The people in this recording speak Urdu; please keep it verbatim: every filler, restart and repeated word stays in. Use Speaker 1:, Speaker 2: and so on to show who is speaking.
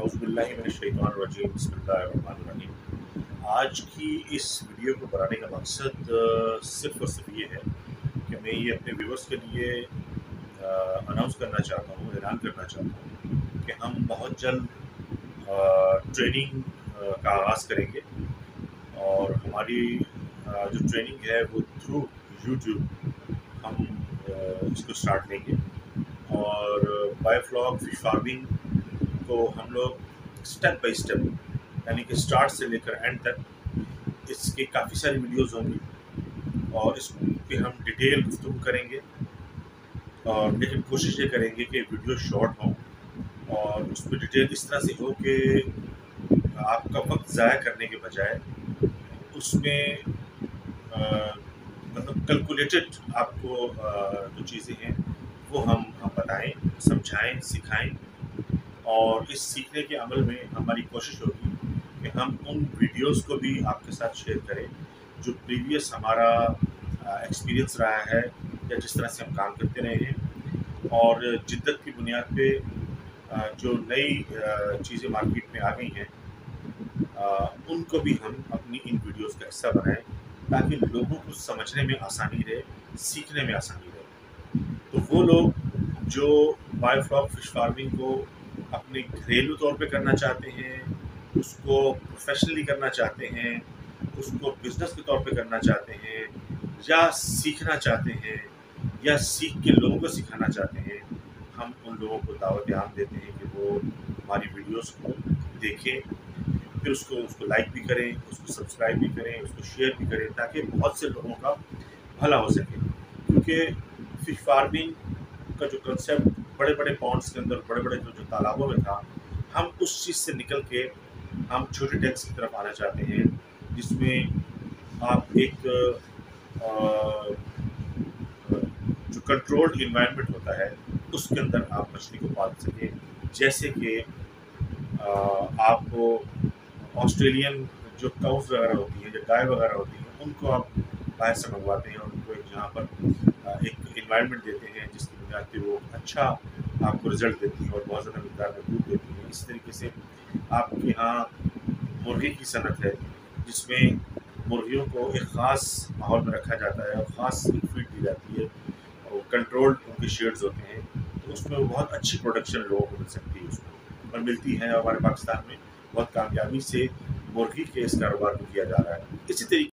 Speaker 1: اعوذ باللہ من الشیطان الرجیم بسم اللہ الرحمن الرحیم۔ آج کی اس ویڈیو کو بنانے کا مقصد صرف اور صرف یہ ہے کہ میں یہ اپنے ویورز کے لیے اناؤنس کرنا چاہتا ہوں، اعلان کرنا چاہتا ہوں کہ ہم بہت جلد ٹریننگ کا آغاز کریں گے، اور ہماری جو ٹریننگ ہے وہ تھرو یوٹیوب ہم اس کو اسٹارٹ لیں گے، اور بائی فلاگ فش فارمنگ کو ہم لوگ اسٹیپ بائی اسٹیپ یعنی کہ اسٹارٹ سے لے کر اینڈ تک اس کی کافی ساری ویڈیوز ہوں گی، اور اس پہ ہم ڈیٹیل گفتگو کریں گے، اور لیکن کوشش یہ کریں گے کہ ویڈیو شارٹ ہوں اور اس پہ ڈیٹیل اس طرح سے ہو کہ آپ کا وقت ضائع کرنے کے بجائے اس میں مطلب کیلکولیٹڈ آپ کو جو چیزیں ہیں وہ ہم ہم بتائیں، سمجھائیں، سکھائیں، اور اس سیکھنے کے عمل میں ہماری کوشش ہوگی کہ ہم ان ویڈیوز کو بھی آپ کے ساتھ شیئر کریں جو پریویس ہمارا ایکسپیرینس رہا ہے یا جس طرح سے ہم کام کرتے رہے ہیں، اور جدت کی بنیاد پہ جو نئی چیزیں مارکیٹ میں آ گئی ہیں ان کو بھی ہم اپنی ان ویڈیوز کا حصہ بنائیں تاکہ لوگوں کو سمجھنے میں آسانی رہے، سیکھنے میں آسانی رہے۔ تو وہ لوگ جو بائی فلاگ فش فارمنگ کو اپنے گھریلو طور پہ کرنا چاہتے ہیں، اس کو پروفیشنلی کرنا چاہتے ہیں، اس کو بزنس کے طور پہ کرنا چاہتے ہیں، یا سیکھنا چاہتے ہیں، یا سیکھ کے لوگوں کو سکھانا چاہتے ہیں، ہم ان لوگوں کو دعوت عام دیتے ہیں کہ وہ ہماری ویڈیوز کو دیکھیں، پھر اس کو اس کو لائک بھی کریں، اس کو سبسکرائب بھی کریں، اس کو شیئر بھی کریں، تاکہ بہت سے لوگوں کا بھلا ہو سکے۔ کیونکہ فش فارمنگ کا جو کنسیپٹ بڑے بڑے پونڈس کے اندر، بڑے بڑے جو جو تالابوں میں تھا، ہم اس چیز سے نکل کے ہم چھوٹے ٹینکس کی طرف آنا چاہتے ہیں، جس میں آپ ایک جو کنٹرولڈ انوائرمنٹ ہوتا ہے اس کے اندر آپ مچھلی کو پال سکیں، جیسے کہ آپ کو آسٹریلین جو کاؤز وغیرہ ہوتی ہیں، جو گائے وغیرہ ہوتی ہیں، ان کو آپ باہر سے منگواتے ہیں اور ان کو ایک جہاں پر ایک انوائرمنٹ دیتے ہیں جس کی بنیاد پہ وہ اچھا آپ کو رزلٹ دیتی ہیں اور بہت زیادہ مقدار میں دودھ دیتی ہیں۔ اس طریقے سے آپ کے یہاں مرغی کی صنعت ہے جس میں مرغیوں کو ایک خاص ماحول میں رکھا جاتا ہے اور خاص فیڈ دی جاتی ہے، اور کنٹرولڈ ان کے شیڈز ہوتے ہیں، تو اس میں وہ بہت اچھی پروڈکشن لوگوں کو مل سکتی ہے اس میں، اور ملتی ہے۔ ہمارے پاکستان میں بہت کامیابی سے مرغی کے اس کاروبار کو کیا جا رہا ہے۔ اسی طریقے